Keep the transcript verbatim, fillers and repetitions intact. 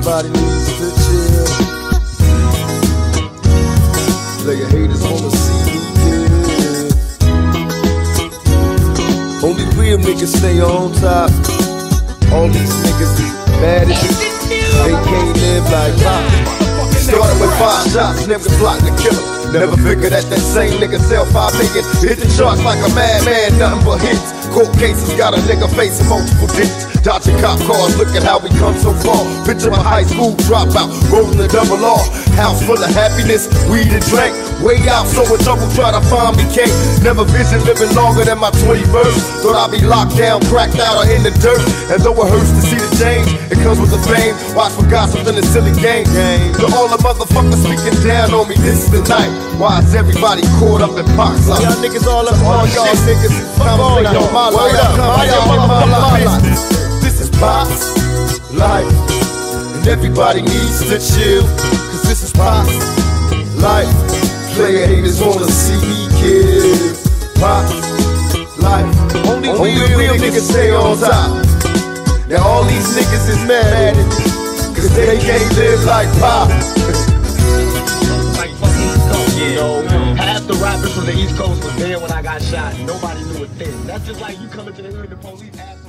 everybody needs to chill. Player haters wanna see me kill. Only real niggas stay on top. All these niggas is bad as shit. They can't live like pop. Started with five shots, never plotting to kill him. Never figured that that same nigga sell five million. Hit the charts like a madman, nothing but hits. Court cases got a nigga facing multiple digits. Dodging cop cars, look at how we come so far. Picture my high school dropout, rolling the double R. House full of happiness, weed and drink. Way out, so in trouble, try to find me can't. Never vision living longer than my twenty-first. Thought I'd be locked down, cracked out, or in the dirt. And though it hurts to see the change, it comes with the fame. Watch for gossip in a silly game. To all the motherfuckers speaking down on me, this is the night. Why is everybody caught up in pox? Y'all niggas all up on y'all niggas. Fuck all y'all, my life. This is Pop's life, and everybody needs to chill. Cause this is Pop's life. Player haters wanna see me kill. Pop's life. Only, Only real, real niggas stay on top. Now all these niggas is mad at me, cause they can't live like Pop. You know, half the rappers from the East Coast was there when I got shot. Nobody knew a thing. That's just like you coming to the hood, the police ask